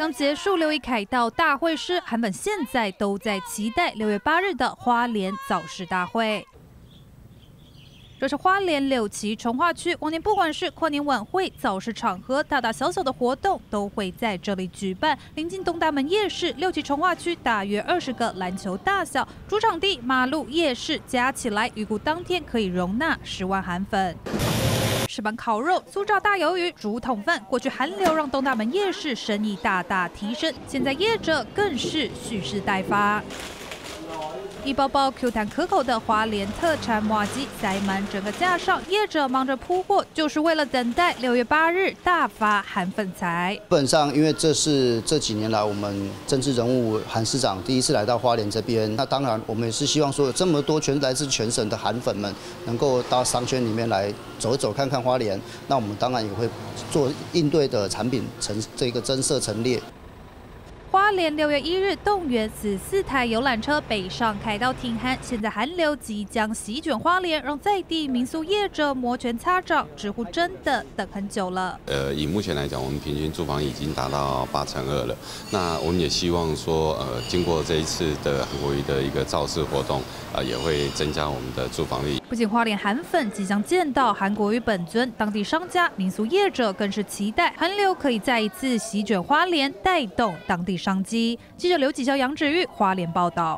刚结束6·1凯道大会时，韩粉现在都在期待6月8日的花莲造势大会。 这是花莲6期重划区，往年不管是跨年晚会、造势场合，大大小小的活动都会在这里举办。临近东大门夜市，6期重划区大约20个篮球大小，主场地、马路、夜市加起来，预估当天可以容纳10万韩粉。 石板烤肉、酥炸大鱿鱼、竹筒饭，过去韩流让东大门夜市生意大大提升，现在业者更是蓄势待发。 一包包 Q 弹可口的花莲特产麻糬塞满整个架上，业者忙着铺货，就是为了等待6月8日大发韩粉财。 基本上，因为这是这几年来我们政治人物韩市长第一次来到花莲这边，那当然我们也是希望说有这么多来自全省的韩粉们能够到商圈里面来走一走，看看花莲。那我们当然也会做应对的产品这个增设陈列。 花莲6月1日动员14台游览车北上凯道挺韩，现在韩流即将席卷花莲，让在地民宿业者摩拳擦掌，直呼真的等很久了。 以目前来讲，我们平均住房已经达到82%了。那我们也希望说，经过这一次的韩国瑜的一个造势活动，也会增加我们的住房率。不仅花莲韩粉即将见到韩国瑜本尊，当地商家、民宿业者更是期待韩流可以再一次席卷花莲，带动当地商机。记者刘启霄、杨芷玉花莲报道。